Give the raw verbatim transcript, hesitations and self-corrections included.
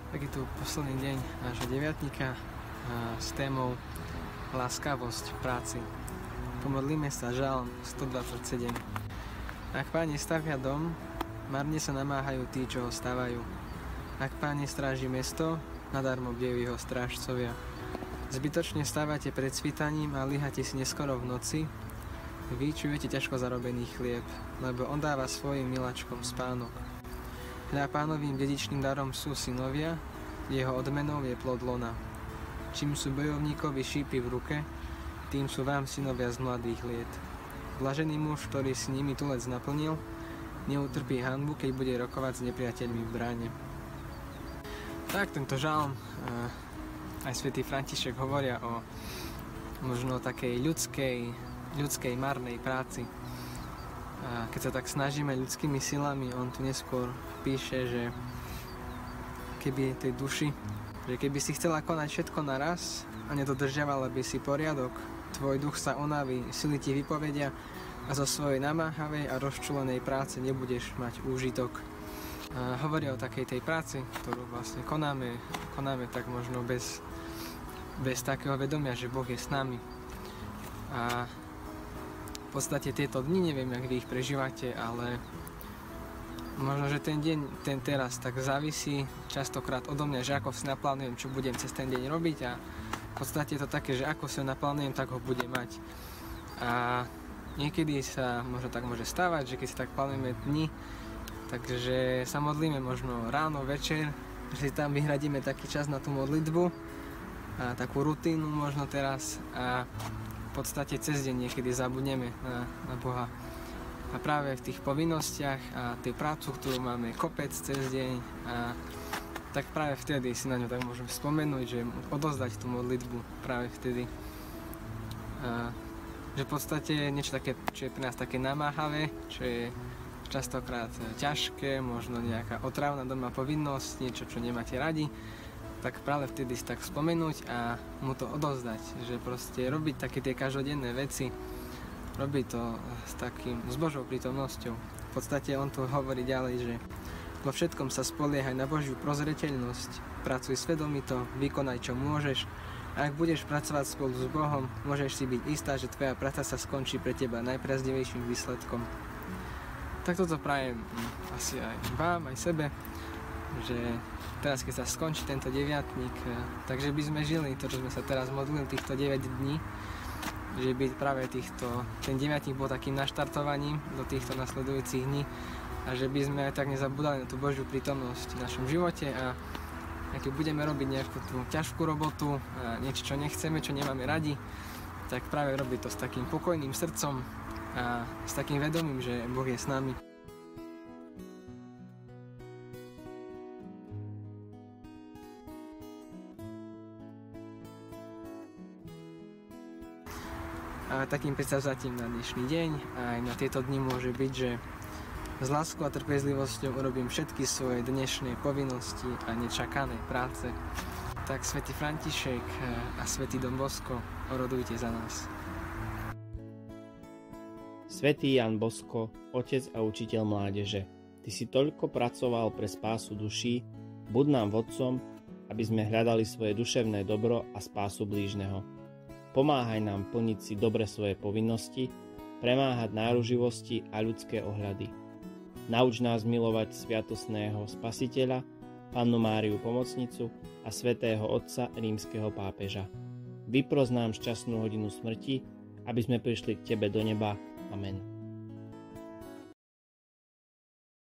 Tak je tu posledný deň nášho deviatnika s témou Láskavosť v práci. Pomodlíme sa žalm stodvadsaťsedem. Ak Pán nestavia dom, marne sa namáhajú tí, čo ho stavajú. Ak Pán nestráži mesto, nadarmo bdejú jeho strážcovia. Zbytočne stávate pred svítaním a lyhate si neskoro v noci. Vy čujete ťažko zarobený chlieb, lebo on dáva svojim miláčkom spánok. Hľa Pánovým dedičným darom sú synovia, jeho odmenou je plod lona. Čím sú bojovníkovi šípy v ruke, tým sú vám synovia z mladých liet. Blažený muž, ktorý si nimi tulec naplnil, neutrpí hanbu, keď bude rokovať s nepriateľmi v bráne. Tak tento žalm, aj svätý František hovoria o možno takej ľudskej, ľudskej marnej práci. A keď sa tak snažíme ľudskými silami, on tu neskôr píše, že keby tej duši, že keby si chcela konať všetko naraz a nedodržiavala by si poriadok, tvoj duch sa unaví, sily ti vypovedia a zo svojej namáhavej a rozčúlenej práce nebudeš mať úžitok. A hovorí o takej tej práci, ktorú vlastne konáme, konáme tak možno bez, bez takého vedomia, že Boh je s nami. A v podstate tieto dni, neviem, jak vy ich prežívate, ale možno, že ten deň, ten teraz tak závisí častokrát odo mňa, že ako si naplánujem, čo budem cez ten deň robiť, a v podstate je to také, že ako si ho naplánujem, tak ho budem mať. A niekedy sa možno tak môže stávať, že keď si tak plánujeme dni, takže sa modlíme možno ráno, večer, že si tam vyhradíme taký čas na tú modlitbu a takú rutínu možno teraz, a v podstate cez deň niekedy zabudneme na, na Boha. A práve v tých povinnostiach a tej prácu, ktorú máme kopec cez deň, a tak práve vtedy si na ňu tak môžeme spomenúť, že odozdať tú modlitbu práve vtedy. A že v podstate niečo také, čo je pre nás také namáhavé, čo je častokrát ťažké, možno nejaká otravná doma povinnosť, niečo, čo nemáte radi, tak práve vtedy si tak spomenúť a mu to odozdať, že proste robiť také tie každodenné veci, robiť to s takým, s Božou prítomnosťou. V podstate on tu hovorí ďalej, že vo všetkom sa spoliehaj na Božiu prozreteľnosť, pracuj svedomito, vykonaj čo môžeš, a ak budeš pracovať spolu s Bohom, môžeš si byť istá, že tvoja práca sa skončí pre teba najpriaznivejším výsledkom. Tak toto prajem asi aj vám, aj sebe, že teraz, keď sa skončí tento deviatnik, takže by sme žili to, čo sme sa teraz modlili týchto deväť dní, že by práve týchto, ten deviatnik bol takým naštartovaním do týchto nasledujúcich dní, a že by sme aj tak nezabudali na tú Božiu prítomnosť v našom živote, a keď budeme robiť nejakú tú ťažkú robotu, a niečo, čo nechceme, čo nemáme radi, tak práve robiť to s takým pokojným srdcom a s takým vedomím, že Boh je s nami. A takým predstavzatím na dnešný deň a aj na tieto dni môže byť, že s láskou a trpezlivosťou urobím všetky svoje dnešné povinnosti a nečakané práce. Tak svätý František a svätý Don Bosco, orodujte za nás. Svätý Jan Bosko, otec a učiteľ mládeže, ty si toľko pracoval pre spásu duší, buď nám vodcom, aby sme hľadali svoje duševné dobro a spásu blížneho. Pomáhaj nám plniť si dobre svoje povinnosti, premáhať náruživosti a ľudské ohľady. Nauč nás milovať sviatostného Spasiteľa, Pannu Máriu Pomocnicu a svätého Otca rímskeho pápeža. Vypros nám šťastnú hodinu smrti, aby sme prišli k Tebe do neba. Amen.